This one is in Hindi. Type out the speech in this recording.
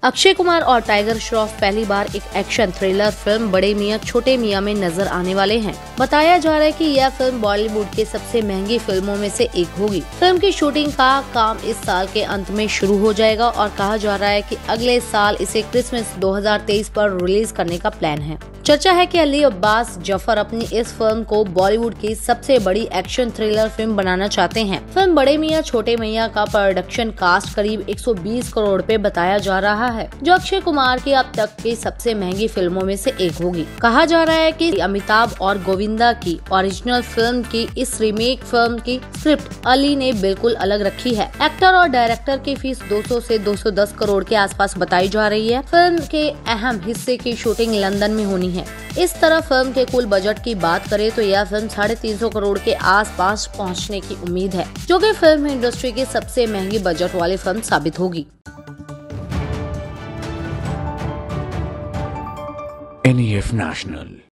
अक्षय कुमार और टाइगर श्रॉफ पहली बार एक एक्शन थ्रिलर फिल्म बड़े मियां छोटे मियां में नजर आने वाले हैं। बताया जा रहा है कि यह फिल्म बॉलीवुड की सबसे महंगी फिल्मों में से एक होगी। फिल्म की शूटिंग का काम इस साल के अंत में शुरू हो जाएगा और कहा जा रहा है कि अगले साल इसे क्रिसमस 2023 पर रिलीज करने का प्लान है। चर्चा है कि अली अब्बास जफर अपनी इस फिल्म को बॉलीवुड की सबसे बड़ी एक्शन थ्रिलर फिल्म बनाना चाहते हैं। फिल्म बड़े मियां छोटे मियां का प्रोडक्शन कास्ट करीब 120 करोड़ रुपए बताया जा रहा है, जो अक्षय कुमार की अब तक की सबसे महंगी फिल्मों में से एक होगी। कहा जा रहा है कि अमिताभ और गोविंदा की ओरिजिनल फिल्म की इस रीमेक फिल्म की स्क्रिप्ट अली ने बिल्कुल अलग रखी है। एक्टर और डायरेक्टर की फीस 200 से 210 करोड़ के आसपास बताई जा रही है। फिल्म के अहम हिस्से की शूटिंग लंदन में होनी है। इस तरह फिल्म के कुल बजट की बात करें तो यह फिल्म 350 करोड़ के आसपास पहुंचने की उम्मीद है, जो कि फिल्म इंडस्ट्री की सबसे महंगी बजट वाली फिल्म साबित होगी। NEF National।